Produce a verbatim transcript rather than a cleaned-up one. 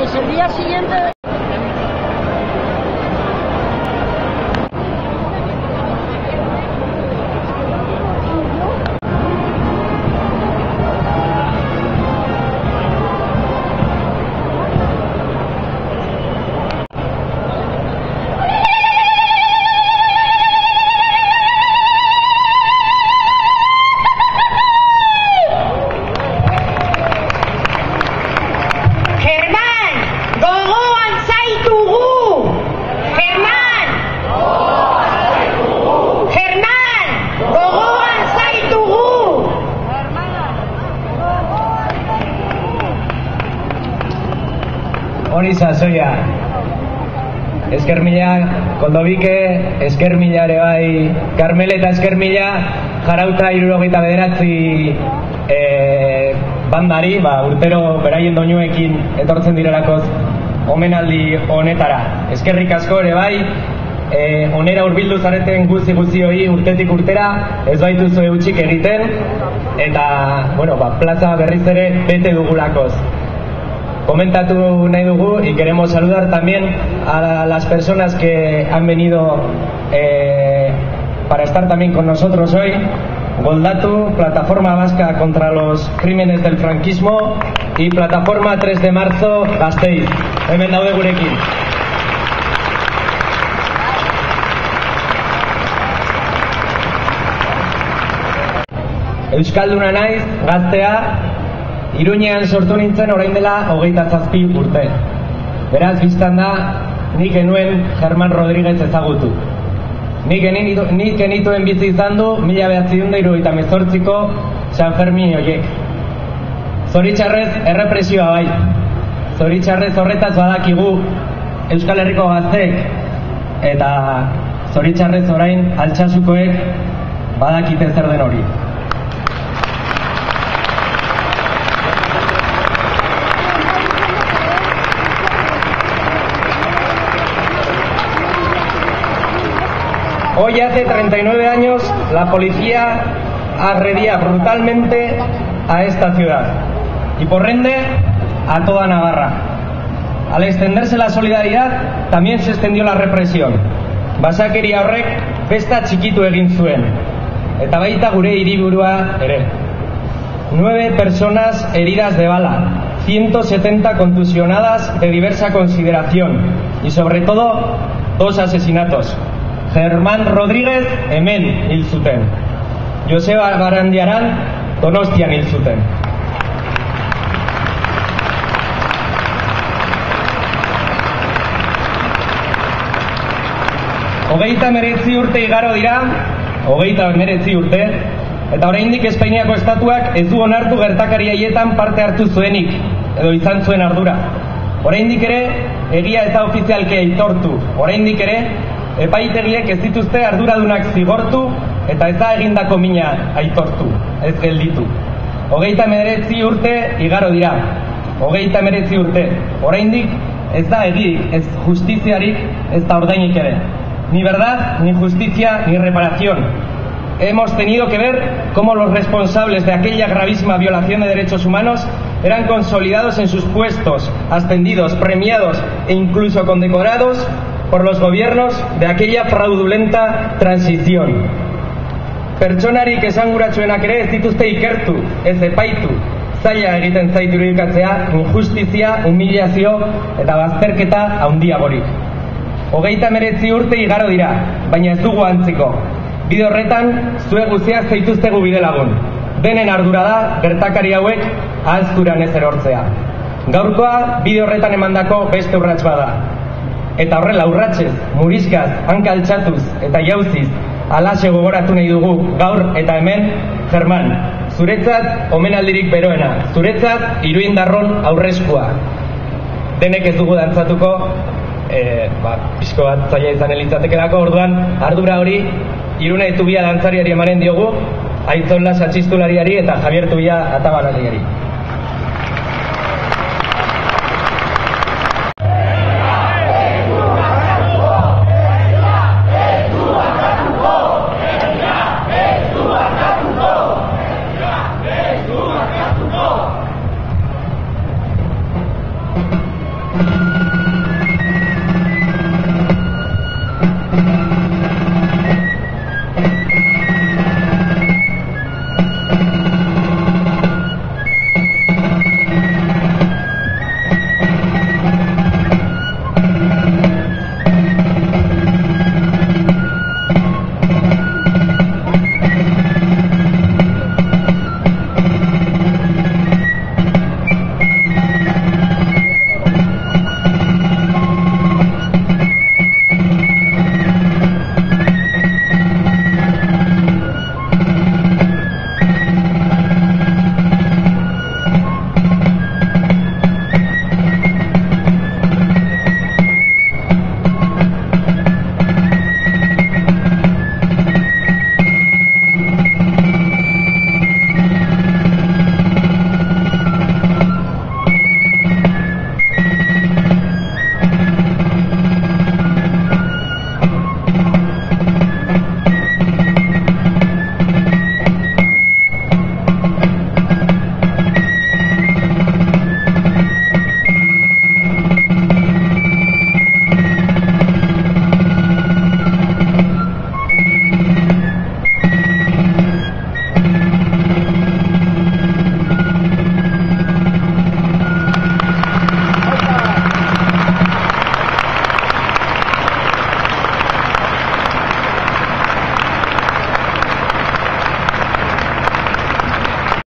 Pues el día siguiente... Hori sasoia. Esker mila, Koldobike, esker mila ere bai, Karmele eta esker mila, jarauta hirurogeita bederatzi e, bandari, ba, urtero beraien doinuekin etortzen direlakoz omenaldi honetara. Eskerrik asko ere bai, e, onera hurbildu zareten guzi guzioi urtetik urtera, ez baituzu eutxik egiten, eta, bueno, ba, plaza berriz ere bete dugulakoz. Comentatu nahi dugu y queremos saludar también a las personas que han venido eh, para estar también con nosotros hoy. Goldatu, Plataforma Vasca contra los Crímenes del Franquismo y Plataforma tres de marzo Gasteiz. Hemen daude gurekin. Euskalduna naiz, gaztea, Iruñean sortu nintzen orain dela hogeita zazpi urte. Beraz, biztan da, nik genuen Germán Rodríguez ezagutu. Nik genituen bizi izan du mila bederatziehun eta hirurogeita hemezortziko San Fermin horiek. Zoritxarrez errepresioa bai. Zoritxarrez horretaz badakigu Euskal Herriko gazteek, eta zoritxarrez orain Altsasukoek badakite zer den hori. Hoy hace treinta y nueve años la policía agredía brutalmente a esta ciudad y por ende a toda Navarra. Al extenderse la solidaridad también se extendió la represión. Basakeria horrek festa txikitu egin zuen eta baita gure hiriburua ere. Nueve personas heridas de bala, ciento setenta contusionadas de diversa consideración y sobre todo dos asesinatos. Germán Rodríguez hemen hil zuten. Joseba Garandiaran Donostian hil zuten. Hogeita hemeretzi urte igaro dira, hogeita hemeretzi urte, eta oraindik Espainiako estatuak ez du onartu gertakari haietan parte hartu zuenik, edo izan zuen ardura. Oraindik ere, egia eta ofizialke aitortu, oraindik ere, epaitegiek ez dituzte arduradunak zigortu eta ez da egindako mina aitortu, ez gelditu. Hogeita hemeretzi urte igaro dira, hogeita hemeretzi urte, oraindik ez da egirik, ez justiziarik, ez da ordainik ere. Ni verdad, ni justicia, ni reparación. Hemos tenido que ver cómo los responsables de aquella gravísima violación de derechos humanos eran consolidados en sus puestos, ascendidos, premiados e incluso condecorados por los gobiernos de aquella fraudulenta transición. Pertsonarik esanguratsuenak ere ez dituzte ikertu, ez epaitu, zaila egiten zaitu irudikatzea, injustizia, humilazio eta bazterketa handiagorik. Hogeita hemeretzi urte igaro dira, baina ez dugu antziko. Bide horretan, zuek guztiak zaituztegu bide lagun. Denen ardura da, gertakari hauek ahazturan ez erortzea. Gaurkoa, bide horretan emandako beste urrats bada. Eta horrela urratsez, muriskaz, hanka altxatuz eta jauziz alaxe gogoratu nahi dugu gaur eta hemen, Germán, zuretzat omenaldirik beroena, zuretzat Iruindarron aurreskua. Denek ez dugu dantzatuko, e, ba, pixko bat zaila izan elitzatekelako, orduan ardura hori Irune Tubia dantzariari emanen diogu, Aitzon Lasa txistulariari eta Javier Tubia atabalariari. Thank you.